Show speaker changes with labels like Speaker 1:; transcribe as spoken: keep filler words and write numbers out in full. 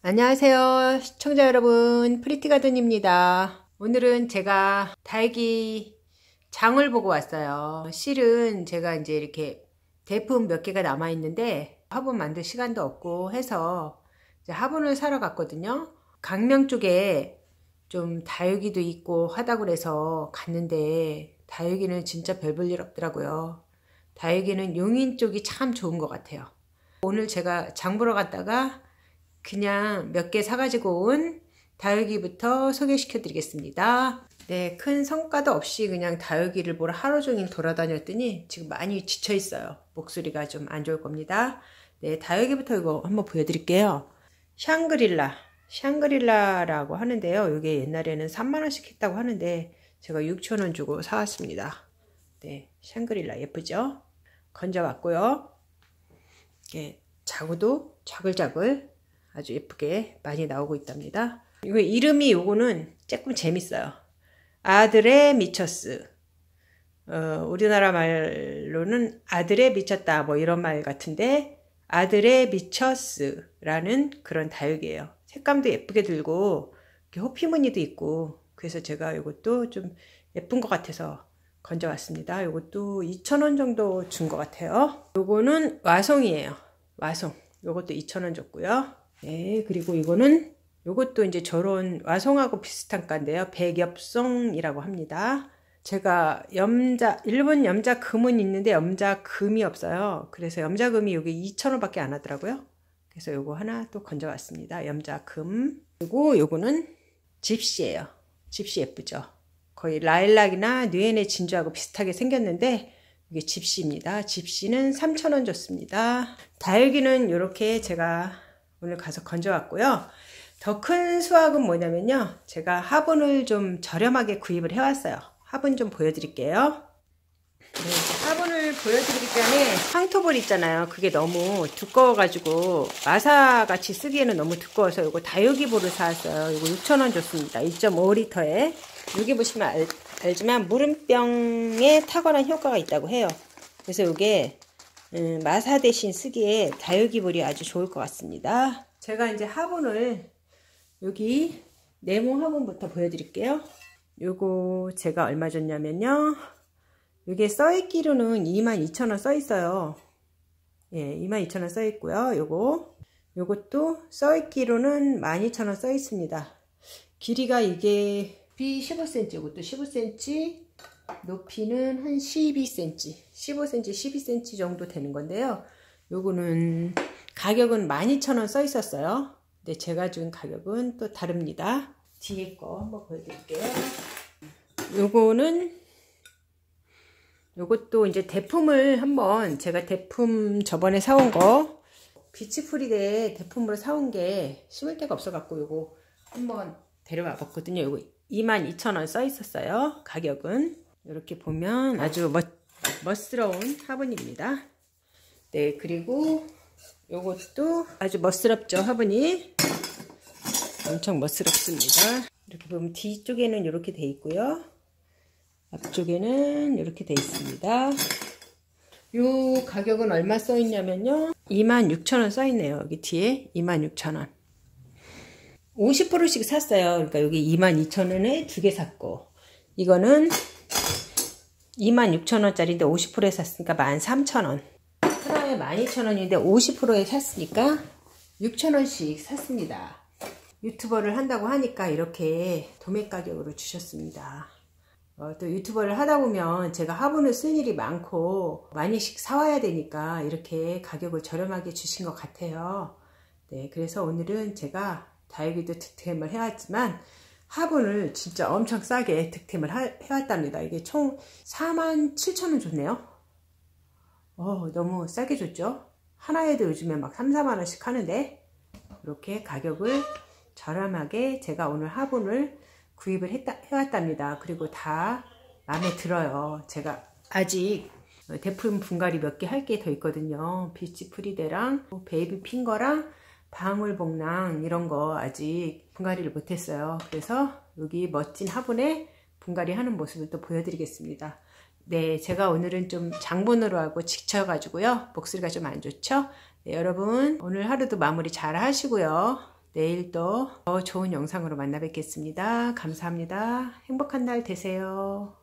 Speaker 1: 안녕하세요 시청자 여러분, 프리티가든입니다. 오늘은 제가 다육이 장을 보고 왔어요. 실은 제가 이제 이렇게 대품 몇 개가 남아 있는데 화분 만들 시간도 없고 해서 이제 화분을 사러 갔거든요. 강명 쪽에 좀 다육이도 있고 하다고 그래서 갔는데 다육이는 진짜 별 볼 일 없더라고요. 다육이는 용인 쪽이 참 좋은 것 같아요. 오늘 제가 장 보러 갔다가 그냥 몇 개 사가지고 온 다육이부터 소개시켜 드리겠습니다. 네, 큰 성과도 없이 그냥 다육이를 보러 하루 종일 돌아다녔더니 지금 많이 지쳐 있어요. 목소리가 좀 안 좋을 겁니다. 네, 다육이부터 이거 한번 보여드릴게요. 샹그릴라, 샹그릴라라고 하는데요. 이게 옛날에는 삼만 원씩 했다고 하는데 제가 육천 원 주고 사왔습니다. 네, 샹그릴라 예쁘죠? 건져왔고요. 이게 자구도 자글자글 아주 예쁘게 많이 나오고 있답니다. 이거 이름이 요거는 조금 재밌어요. 아들의 미쳤스. 어, 우리나라 말로는 아들에 미쳤다 뭐 이런 말 같은데 아들의 미쳤스라는 그런 다육이에요. 색감도 예쁘게 들고 호피무늬도 있고 그래서 제가 이것도 좀 예쁜 것 같아서 건져왔습니다. 이것도 이천 원 정도 준 것 같아요. 요거는 와송이에요. 와송. 요것도 이천 원 줬고요. 네, 그리고 이거는 요것도 이제 저런 와송하고 비슷한 가인데요. 백엽송이라고 합니다. 제가 염자, 일본 염자금은 있는데 염자금이 없어요. 그래서 염자금이 여기 이천 원 밖에 안 하더라고요. 그래서 요거 하나 또 건져왔습니다. 염자금. 그리고 요거는 집시예요. 집시 예쁘죠? 거의 라일락이나 누에네 진주하고 비슷하게 생겼는데 이게 집시입니다. 집시는 삼천 원 줬습니다. 다육이는 이렇게 제가 오늘 가서 건져왔고요. 더 큰 수확은 뭐냐면요. 제가 화분을 좀 저렴하게 구입을 해왔어요. 화분 좀 보여드릴게요. 네, 화분을 보여드리기 전에 황토볼 있잖아요. 그게 너무 두꺼워가지고 마사같이 쓰기에는 너무 두꺼워서 이거 다육이볼을 사왔어요. 이거 육천 원 줬습니다. 이 점 오 리터에. 여기 보시면 알, 알지만 물음병에 탁월한 효과가 있다고 해요. 그래서 이게 음, 마사 대신 쓰기에 다육이볼이 아주 좋을 것 같습니다. 제가 이제 화분을 여기 네모 화분부터 보여드릴게요. 요거 제가 얼마 줬냐면요. 이게 써있기로는 이만 이천 원 써있어요. 예, 이만 이천 원 써있고요. 요거 요것도 써있기로는 만 이천 원 써있습니다. 길이가 이게 비 십오 센티미터, 이것도 십오 센티미터, 높이는 한 십이 센티미터, 십오 센티미터, 십이 센티미터 정도 되는 건데요. 요거는 가격은 만 이천 원 써 있었어요. 근데 제가 준 가격은 또 다릅니다. 뒤에 거 한번 보여드릴게요. 요거는 요것도 이제 대품을 한번 제가 대품 저번에 사온 거 비치프리데 대품으로 사온 게 심을 데가 없어 갖고 요거 한번 데려와 봤거든요. 요거 이만 이천 원 써 있었어요. 가격은 이렇게 보면 아주 멋, 멋스러운 화분입니다. 네, 그리고 요것도 아주 멋스럽죠. 화분이 엄청 멋스럽습니다. 이렇게 보면 뒤쪽에는 이렇게 돼 있고요. 앞쪽에는 이렇게 돼 있습니다. 요 가격은 얼마 써 있냐면요. 이만 육천 원 써 있네요. 여기 뒤에 이만 육천 원. 오십 퍼센트씩 샀어요. 그러니까 여기 이만 이천 원에 두 개 샀고, 이거는 이만 육천 원짜리인데 오십 퍼센트에 샀으니까 만 삼천 원. 하나에 만 이천 원인데 오십 퍼센트에 샀으니까 육천 원씩 샀습니다. 유튜버를 한다고 하니까 이렇게 도매 가격으로 주셨습니다. 어, 또 유튜버를 하다 보면 제가 화분을 쓸 일이 많고 많이씩 사와야 되니까 이렇게 가격을 저렴하게 주신 것 같아요. 네, 그래서 오늘은 제가 다육이도 득템을 해왔지만 화분을 진짜 엄청 싸게 득템을 하, 해왔답니다. 이게 총 사만 칠천 원 줬네요. 어, 너무 싸게 줬죠. 하나에도 요즘에 막 삼, 사만 원씩 하는데 이렇게 가격을 저렴하게 제가 오늘 화분을 구입을 했다, 해왔답니다. 그리고 다 마음에 들어요. 제가 아직 대품 분갈이 몇 개 할 게 더 있거든요. 비치프리데랑 베이비 핑거랑 방울복랑 이런 거 아직 분갈이를 못했어요. 그래서 여기 멋진 화분에 분갈이 하는 모습을 또 보여드리겠습니다. 네, 제가 오늘은 좀 장본으로 하고 지쳐가지고요. 목소리가 좀 안 좋죠? 네, 여러분 오늘 하루도 마무리 잘 하시고요. 내일 또 더 좋은 영상으로 만나 뵙겠습니다. 감사합니다. 행복한 날 되세요.